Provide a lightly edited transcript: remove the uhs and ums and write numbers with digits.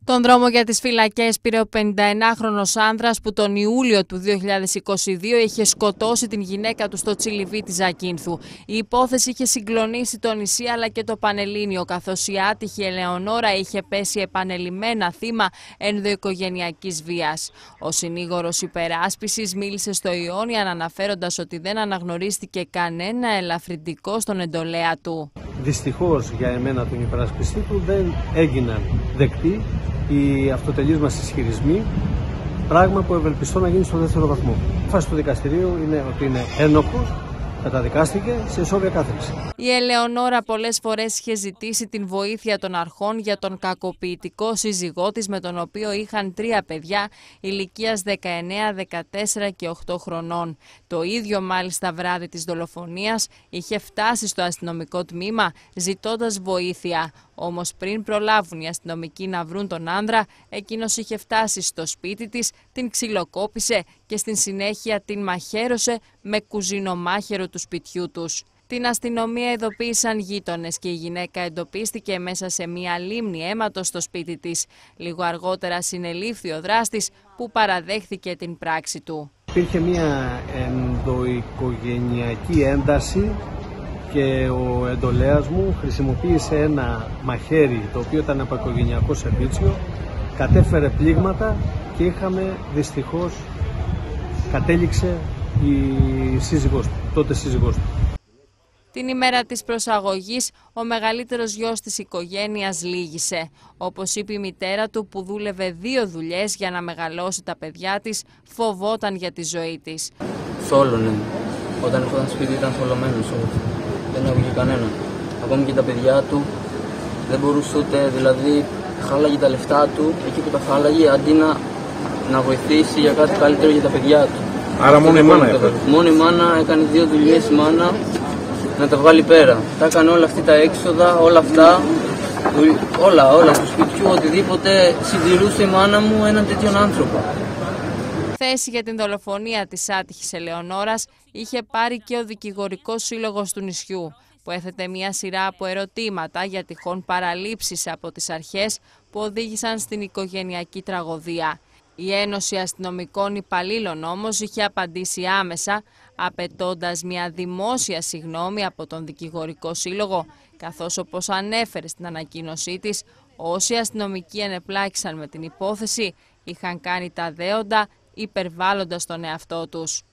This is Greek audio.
Τον δρόμο για τις φυλακές πήρε ο 51χρονος άνδρας που τον Ιούλιο του 2022 είχε σκοτώσει την γυναίκα του στο Τσιλιβί της Ζακίνθου. Η υπόθεση είχε συγκλονίσει το νησί αλλά και το Πανελλήνιο, καθώς η άτυχη Ελεονόρα είχε πέσει επανελειμμένα θύμα ενδοοικογενειακής βίας. Ο συνήγορος υπεράσπισης μίλησε στο Ιόνιαν αναφέροντας ότι δεν αναγνωρίστηκε κανένα ελαφρυντικό στον εντολέα του. Δυστυχώς για εμένα τον υπερασπιστή του δεν έγιναν δεκτοί οι αυτοτελείς μας ισχυρισμοί, πράγμα που ευελπιστώ να γίνει στο δεύτερο βαθμό. Η φάση του δικαστηρίου είναι ότι είναι ένοχος, καταδικάστηκε σε ισόβια κάθριξη. Η Ελεονόρα πολλές φορές είχε ζητήσει την βοήθεια των αρχών για τον κακοποιητικό σύζυγό της, με τον οποίο είχαν 3 παιδιά ηλικίας 19, 14 και 8 χρονών. Το ίδιο μάλιστα βράδυ της δολοφονίας είχε φτάσει στο αστυνομικό τμήμα ζητώντας βοήθεια. Όμως πριν προλάβουν οι αστυνομικοί να βρουν τον άνδρα, εκείνος είχε φτάσει στο σπίτι της, την ξυλοκόπησε και στην συνέχεια την μαχαίρωσε με κουζινομάχαιρο του σπιτιού τους. Την αστυνομία ειδοποίησαν γείτονες και η γυναίκα εντοπίστηκε μέσα σε μια λίμνη αίματος στο σπίτι της. Λίγο αργότερα συνελήφθη ο δράστης που παραδέχθηκε την πράξη του. Υπήρχε μια ενδοοικογενειακή ένταση και ο εντολέας μου χρησιμοποίησε ένα μαχαίρι το οποίο ήταν από οικογενειακό σερβίτσιο, κατέφερε πλήγματα και δυστυχώς κατέληξε η σύζυγός του, τότε σύζυγός του. Την ημέρα της προσαγωγής, ο μεγαλύτερος γιος της οικογένειας λύγησε. Όπως είπε η μητέρα του, που δούλευε 2 δουλειές για να μεγαλώσει τα παιδιά της, φοβόταν για τη ζωή της. Θόλωνε. Όταν έρχονταν σπίτι ήταν θολωμένος. Δεν έβγαινε κανένα. Ακόμη και τα παιδιά του δεν μπορούσε ούτε, δηλαδή χάλαγε τα λεφτά του, εκεί που τα χάλαγε, αντί να βοηθήσει για κάτι καλύτερο για τα παιδιά του. Άρα μόνο η μάνα έκανε. Μόνο η μάνα έκανε 2 δουλειές η μάνα να τα βγάλει πέρα. Τα έκανε όλα αυτά τα έξοδα, όλα αυτά, όλα του σπιτιού, οτιδήποτε συντηρούσε η μάνα μου έναν τέτοιον άνθρωπο. Θέση για την δολοφονία της άτυχης Ελεονόρας είχε πάρει και ο δικηγορικός σύλλογος του νησιού, που έθετε μια σειρά από ερωτήματα για τυχόν παραλήψεις από τις αρχές που οδήγησαν στην οικογενειακή τραγωδία. Η Ένωση Αστυνομικών Υπαλλήλων όμως είχε απαντήσει άμεσα, απαιτώντας μια δημόσια συγγνώμη από τον δικηγορικό σύλλογο, καθώς όπως ανέφερε στην ανακοίνωσή της, όσοι αστυνομικοί ενεπλάκησαν με την υπόθεση είχαν κάνει τα δέοντα υπερβάλλοντας τον εαυτό τους.